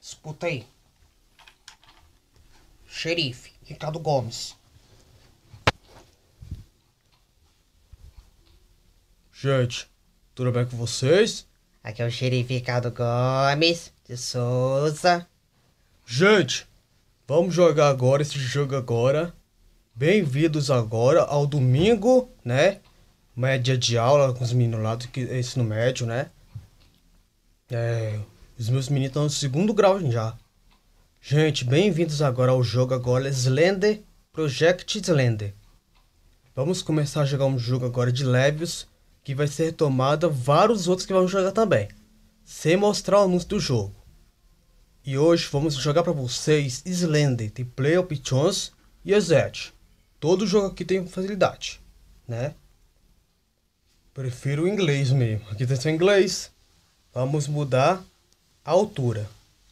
Escuta aí. Xerife, Ricardo Gomes. Gente, tudo bem com vocês? Aqui é o xerife Ricardo Gomes de Souza. Gente, vamos jogar agora esse jogo agora. Bem-vindos agora ao domingo, né? Média de aula com os meninos lá do ensino médio, né? Os meus meninos estão no segundo grau já. Gente, bem-vindos agora ao jogo agora Slender Project Slender. Vamos começar a jogar um jogo agora de leves que vai ser retomada vários outros que vamos jogar também, sem mostrar o anúncio do jogo. E hoje vamos jogar para vocês Slender, tem Play Options e Exet. Todo jogo aqui tem facilidade, né? Prefiro o inglês mesmo. Aqui tem só inglês. Vamos mudar a altura.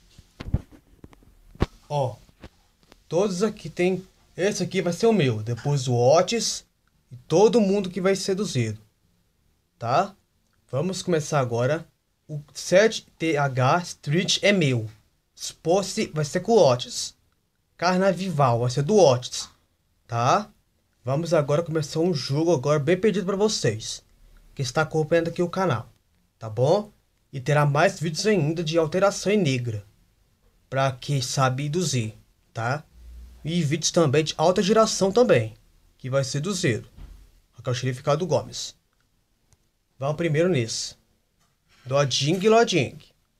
Ó, todos aqui tem. Esse aqui vai ser o meu. Depois o Otis e todo mundo que vai ser seduzido, tá? Vamos começar agora. O 7TH Street é meu. Sports vai ser com o Otis. Carnavival vai ser do Otis, tá? Vamos agora começar um jogo agora bem pedido para vocês, que está acompanhando aqui o canal, tá bom? E terá mais vídeos ainda de alteração em negra, para quem sabe induzir, tá? E vídeos também de alta geração também, que vai ser do zero. Aqui é o xerife Ricardo Gomes. Vamos primeiro nesse. Loding e Loding.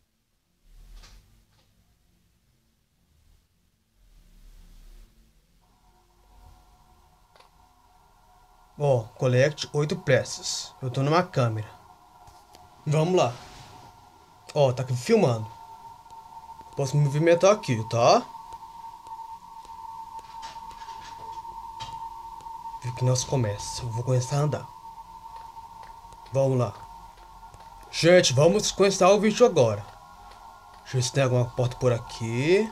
Ó, collect 8 peças. Eu tô numa câmera. Vamos lá. Ó, tá aqui filmando. Posso me movimentar aqui, tá? Viu que nós começa. Eu vou começar a andar. Vamos lá. Gente, vamos começar o vídeo agora. Deixa eu ver se tem alguma porta por aqui.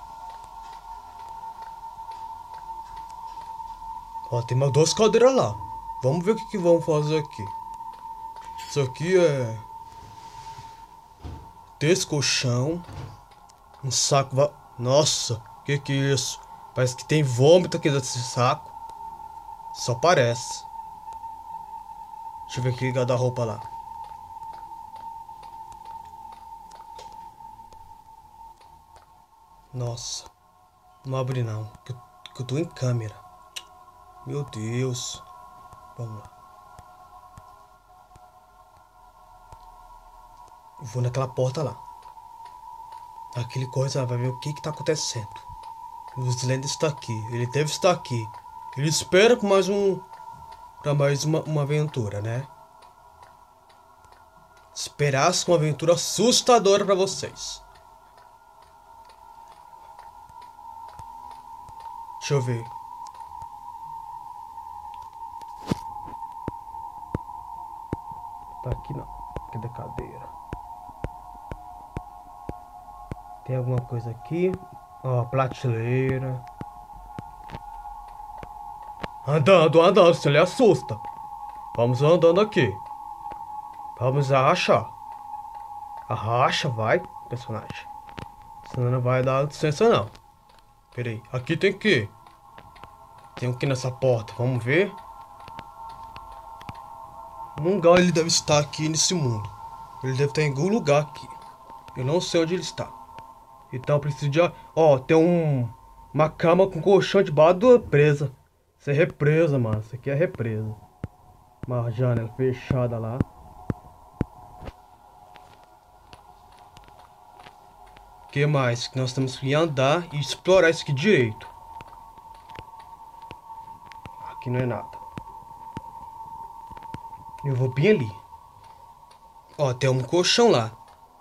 Ó, tem mais 2 cadeiras lá. Vamos ver o que vamos fazer aqui. Isso aqui é... desse colchão. Um saco... Nossa, que é isso? Parece que tem vômito aqui desse saco. Só parece. Deixa eu ver aquele guarda-roupa lá. Nossa. Não abre não. Que eu tô em câmera. Meu Deus. Vamos lá. Eu vou naquela porta lá. Aquele coisa vai ver o que tá acontecendo. O Slender está aqui. Ele deve estar aqui. Ele espera por mais um... pra mais uma aventura, né? Esperasse uma aventura assustadora pra vocês. Deixa eu ver. Tá aqui não. Cadê a cadeira? Tem alguma coisa aqui? Ó, prateleira. Andando, se ele assusta. Vamos andando aqui. Vamos arrachar. Arracha, vai, personagem. Senão não vai dar licença não. Pera aí, aqui tem que... Tem o que nessa porta? Vamos ver. Um lugar ele deve estar aqui nesse mundo. Ele deve estar em algum lugar aqui. Eu não sei onde ele está. Então eu preciso de... Ó, tem uma cama com colchão debaixo da presa. Isso é represa, mano. Isso aqui é represa. Uma janela fechada lá. O que mais? Que nós temos que andar e explorar isso aqui direito. Aqui não é nada. Eu vou bem ali. Ó, tem um colchão lá.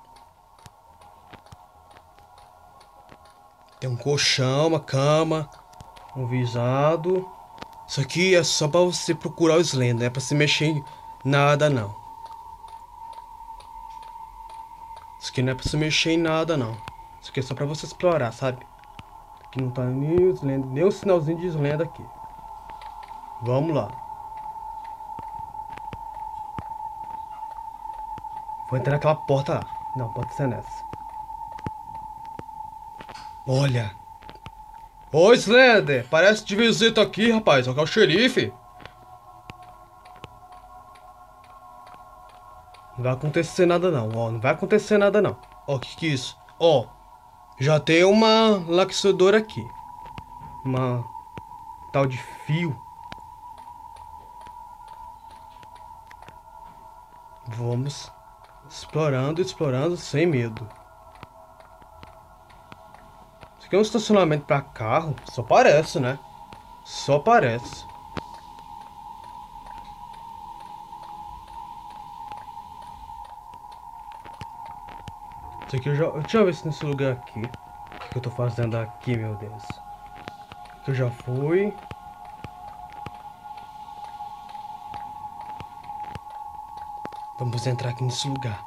Tem um colchão, uma cama, um visado. Isso aqui é só pra você procurar o Slender, não é pra se mexer em nada não. Isso aqui não é pra se mexer em nada não. Isso aqui é só pra você explorar, sabe? Aqui não tá nem o Slender, nem o sinalzinho de Slender aqui. Vamos lá. Vou entrar naquela porta lá. Não, pode ser nessa. Olha. Ô, Slender, parece de visita aqui, rapaz. Aqui é o xerife. Não vai acontecer nada não, ó. Não vai acontecer nada não. Ó, que é isso? Ó, já tem uma laxadora aqui. Uma tal de fio. Vamos explorando, explorando sem medo. Isso aqui é um estacionamento pra carro? Só parece, né? Só parece. Isso aqui deixa eu ver se nesse lugar aqui. O que eu tô fazendo aqui, meu Deus? Que eu já fui. Vamos entrar aqui nesse lugar.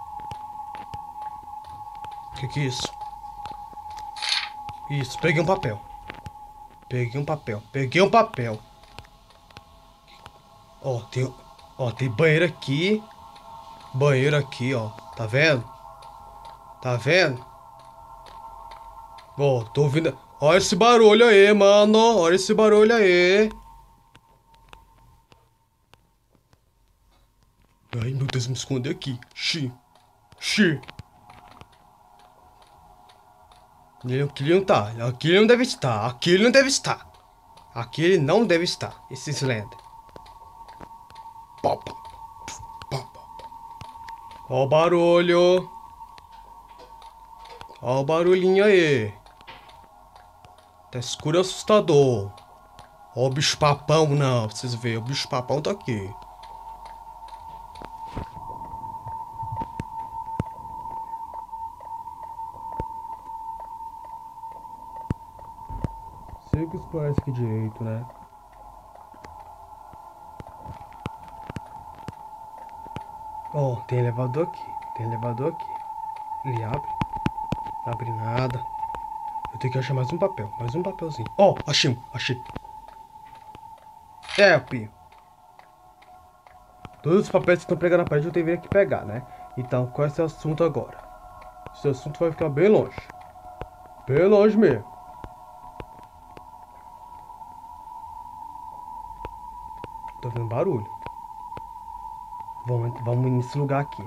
O que é isso? Isso, peguei um papel. Peguei um papel. Peguei um papel. Ó, tem banheiro aqui. Banheiro aqui, ó. Tá vendo? Tá vendo? Ó, tô ouvindo. Olha esse barulho aí, mano. Olha esse barulho aí. Ai, meu Deus, me esconder aqui. Xi. Aqui ele não tá. Aqui ele não deve estar. Aqui ele não deve estar. Aqui ele não deve estar. Esse Slender. Ó o barulho. Ó o barulhinho aí. Tá escuro e assustador. Ó o bicho papão, não. Pra vocês verem. O bicho papão tá aqui. Sei que explorar isso aqui direito, né? Ó, tem elevador aqui. Tem elevador aqui. Ele abre. Não abre nada. Eu tenho que achar mais um papel. Mais um papelzinho. Ó, achei. É, Pio. Todos os papéis que estão pregando na parede eu deveria que pegar, né? Então, qual é esse assunto agora? Esse assunto vai ficar bem longe. Bem longe mesmo. Tô vendo barulho. Vamos nesse lugar aqui.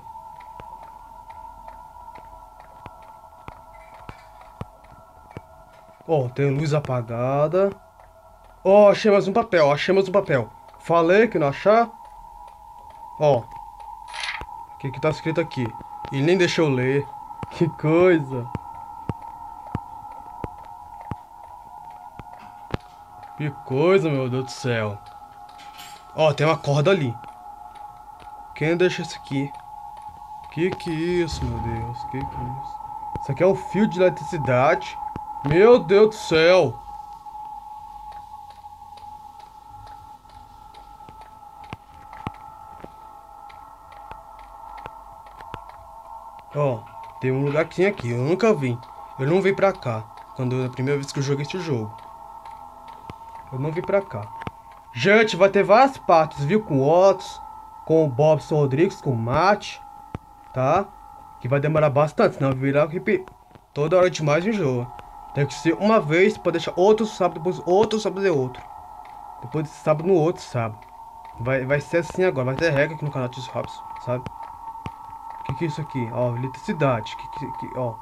Ó, tem luz apagada. Ó, achei mais um papel. Falei que não achar. Ó. O que tá escrito aqui? Ele nem deixou eu ler. Que coisa. Que coisa, meu Deus do céu. Ó, tem uma corda ali. Quem deixa isso aqui? Que é isso, meu Deus? Que é isso? Isso aqui é um fio de eletricidade. Meu Deus do céu. Ó, tem um lugarzinho aqui. Eu nunca vi. Eu não vim pra cá. Quando é a primeira vez que eu joguei esse jogo. Eu não vim pra cá. Gente, vai ter várias partes, viu? Com o Otis, com o Bobson Rodrigues, com o Matt, tá? Que vai demorar bastante, senão virar toda hora demais enjoa. Tem que ser uma vez pra deixar outro sábado, depois outro sábado e outro. Depois desse sábado no outro sábado. Vai ser assim agora, vai ter regra aqui no canal dos Robson, sabe? Que é isso aqui? Ó, eletricidade. Ó.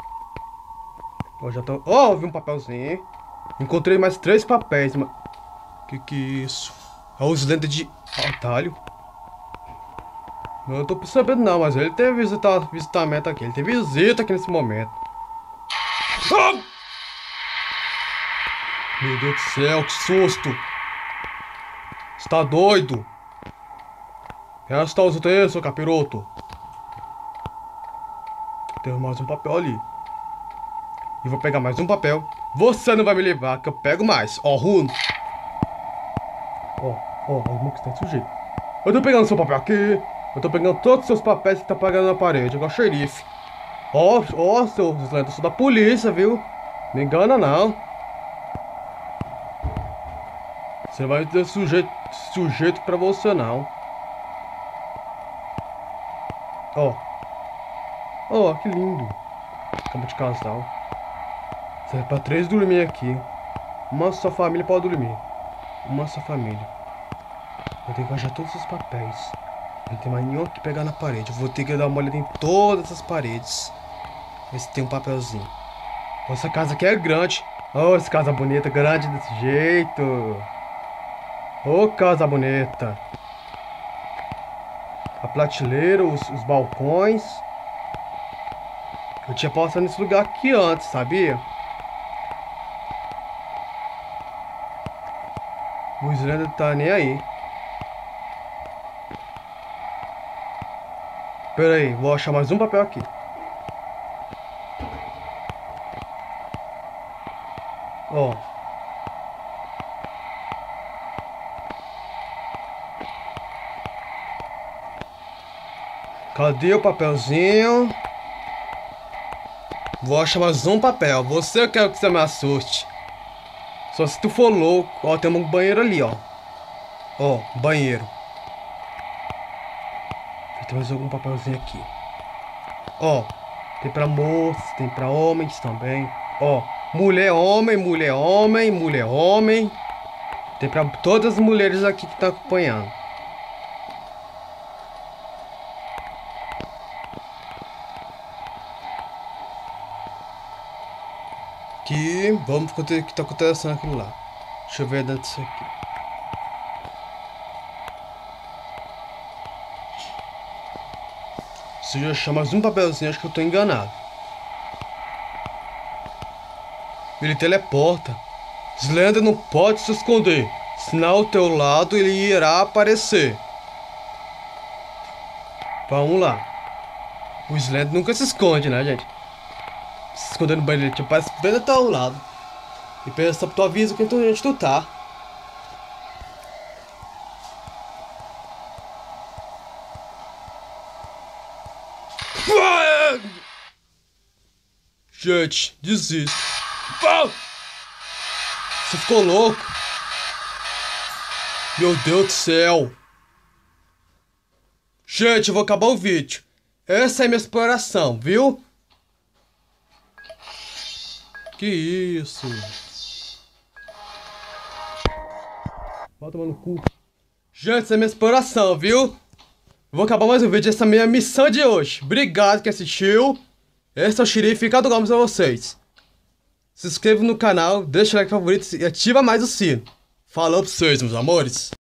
Ó, já tô. Ó, vi um papelzinho. Encontrei mais 3 papéis, mas. Que é isso? É os lentes de atalho. Eu não tô percebendo não, mas ele tem visitamento aqui. Ele tem visita aqui nesse momento. Ah! Meu Deus do céu, que susto! Você tá doido? Resta os outros, seu capiroto. Tem mais um papel ali. E vou pegar mais um papel. Você não vai me levar, que eu pego mais. Ó, Runo. Ó, como que está desse jeito? Eu tô pegando seu papel aqui. Eu tô pegando todos os seus papéis que tá pagando na parede, igual xerife. Ó, seu Slender, eu sou da polícia, viu? Não engana não. Você vai ter sujeito pra você não. Ó, que lindo. Cama de casal. Serve pra 3 dormir aqui. Uma só família pode dormir. Uma só família. Eu tenho que achar todos os papéis. Não tem mais nenhum que pegar na parede. Eu vou ter que dar uma olhada em todas as paredes. Ver se tem um papelzinho. Essa casa aqui é grande. Oh, essa casa bonita, grande desse jeito. Oh, casa bonita. A prateleira, os balcões. Eu tinha passado nesse lugar aqui antes, sabia? O Slender tá nem aí. Pera aí, vou achar mais um papel aqui. Ó. Cadê o papelzinho? Vou achar mais um papel. Você quer que você me assuste. Só se tu for louco. Ó, tem um banheiro ali, ó. Ó, banheiro. Tem mais algum papelzinho aqui. Ó, tem pra moças, tem pra homens também. Ó, mulher, homem, mulher, homem, mulher, homem. Tem pra todas as mulheres aqui que estão acompanhando. Aqui, vamos ver o que tá acontecendo aquilo lá. Deixa eu ver dentro disso aqui. Se eu achar mais um papelzinho, acho que eu tô enganado. Ele teleporta. Slender não pode se esconder, senão ao teu lado ele irá aparecer. Vamos lá. O Slender nunca se esconde, né, gente? Se esconder no banheiro, tipo, parece bem do teu lado. E pensa pro teu aviso que onde tu tá. Gente, desisto. Você ficou louco? Meu Deus do céu. Gente, eu vou acabar o vídeo. Essa é minha exploração, viu? Que isso? Vai tomar no cu. Gente, essa é minha exploração, viu? Vou acabar mais um vídeo. Essa é a minha missão de hoje. Obrigado que assistiu. Esse é o Xerife. Fica do Gomes pra vocês. Se inscreva no canal, deixa o like favorito e ativa mais o sino. Falou pra vocês, meus amores.